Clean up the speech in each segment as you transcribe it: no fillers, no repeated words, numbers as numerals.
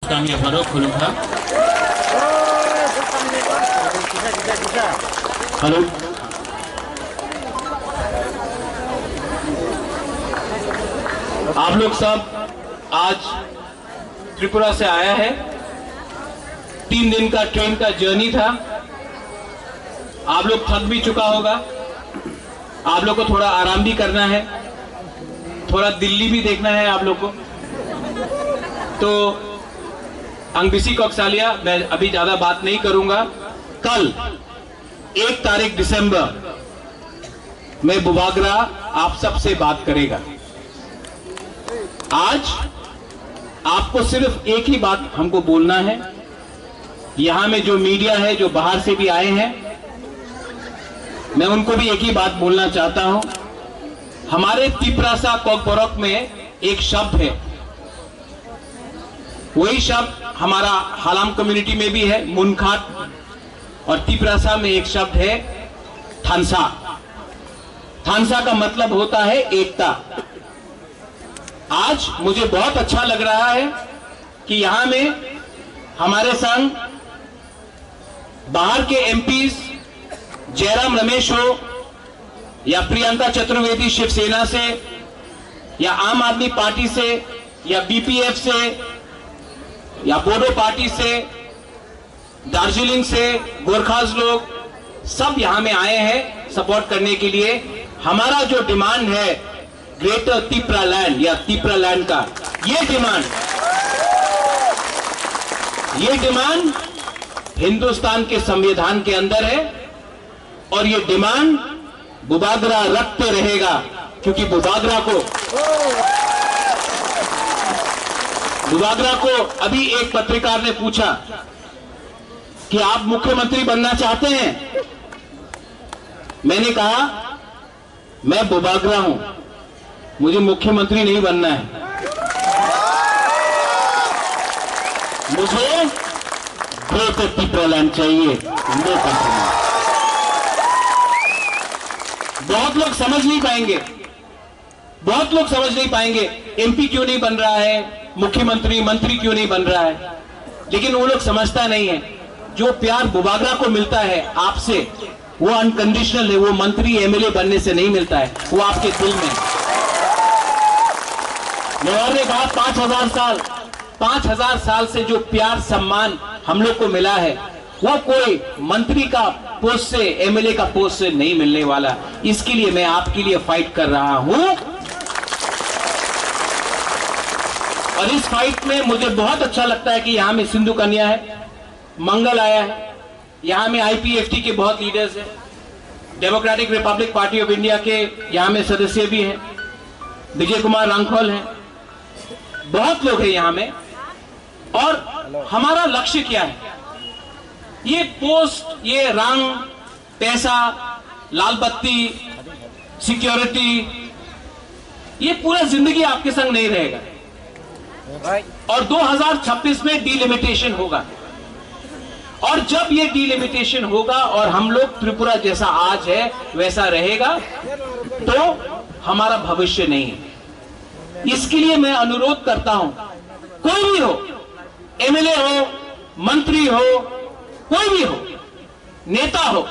kami Farok Khulumha. Hello, आप लोग सब आज त्रिपुरा से आया है। 3 दिन का ट्रेन का जर्नी था। आप लोग थक भी चुका होगा। आप लोग को थोड़ा आराम भी करना है, थोड़ा दिल्ली भी देखना है आप लोग को। तो अंगबिसी कौकसालिया, मैं अभी ज्यादा बात नहीं करूंगा। कल 1 तारीख दिसंबर में बुबागरा आप सबसे बात करेगा। आज आपको सिर्फ एक ही बात हमको बोलना है। यहां में जो मीडिया है, जो बाहर से भी आए हैं, मैं उनको भी एक ही बात बोलना चाहता हूं। हमारे तिप्रासा कोकबोरोक में एक शब्द है, वही शब्द हमारा हालाम कम्युनिटी में भी है, मुनखाट, और तिप्रासा में एक शब्द है थानसा। थानसा का मतलब होता है एकता। आज मुझे बहुत अच्छा लग रहा है कि यहां में हमारे संग बाहर के एमपीज जयराम रमेश हो या प्रियंका चतुर्वेदी शिवसेना से या आम आदमी पार्टी से या बीपीएफ से या बोडो पार्टी से, दार्जिलिंग से गोरखास लोग सब यहां में आए हैं सपोर्ट करने के लिए। हमारा जो डिमांड है ग्रेटर तिप्रा लैंड या तिप्रा लैंड का, ये डिमांड हिंदुस्तान के संविधान के अंदर है और ये डिमांड बुबागरा रखते रहेगा, क्योंकि बुबागरा को अभी एक पत्रकार ने पूछा कि आप मुख्यमंत्री बनना चाहते हैं। मैंने कहा मैं बुबागरा हूं, मुझे मुख्यमंत्री नहीं बनना है, मुझे ग्रेटर तिप्रा लैंड चाहिए। बहुत लोग समझ नहीं पाएंगे, एमपी क्यों नहीं बन रहा है, मुख्यमंत्री मंत्री क्यों नहीं बन रहा है, लेकिन वो लोग समझता नहीं है। जो प्यार बुबागरा को मिलता है आपसे, वो अनकंडीशनल है, वो मंत्री एमएलए बनने से नहीं मिलता है, वो आपके दिल में। नेहरू ने कहा 5000 साल से जो प्यार सम्मान हम लोग को मिला है, वो कोई मंत्री का पोस्ट से, एमएलए का पोस्ट से नहीं मिलने वाला। इसके लिए मैं आपके लिए फाइट कर रहा हूं, और इस फाइट में मुझे बहुत अच्छा लगता है कि यहां में सिंधु कन्या है, मंगल आया है, यहां में आईपीएफटी के बहुत लीडर्स हैं, democratic republic party of India के यहां में सदस्य भी हैं, विजय कुमार रांखोल हैं, बहुत लोग हैं यहां में। और हमारा लक्ष्य क्या है? ये पोस्ट, ये रंग, पैसा, लाल बत्ती, सिक्योरिटी, ये पूरा जिंदगी आपके संग नहीं रहेगा। और 2026 में डिलिमिटेशन होगा, और जब ये डिलिमिटेशन होगा और हम लोग त्रिपुरा जैसा आज है वैसा रहेगा, तो हमारा भविष्य नहीं है। इसके लिए मैं अनुरोध करता हूं, कोई भी हो, एमएलए हो, मंत्री हो, कोई भी हो, नेता हो,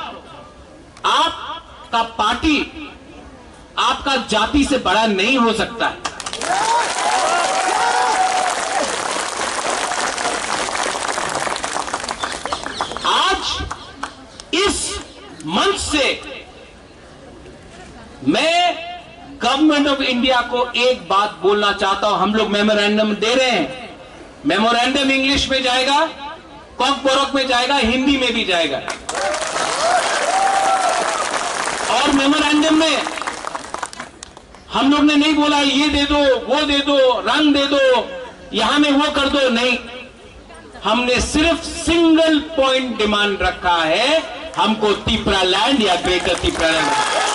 आपका पार्टी आपका जाति से बड़ा नहीं हो सकता है। आज इस मंच से मैं गवर्नमेंट ऑफ इंडिया को एक बात बोलना चाहता हूं। हम लोग मेमोरेंडम दे रहे हैं, मेमोरेंडम इंग्लिश में जाएगा, कोकबोरोक में जाएगा, हिंदी में भी जाएगा। और मेमोरेंडम में हम लोग ने नहीं बोला ये दे दो, वो दे दो, रंग दे दो, यहां में वो कर दो, नहीं। हमने सिर्फ सिंगल पॉइंट डिमांड रखा है, हमको तिप्रा लैंड या ग्रेटर तिप्रा लैंड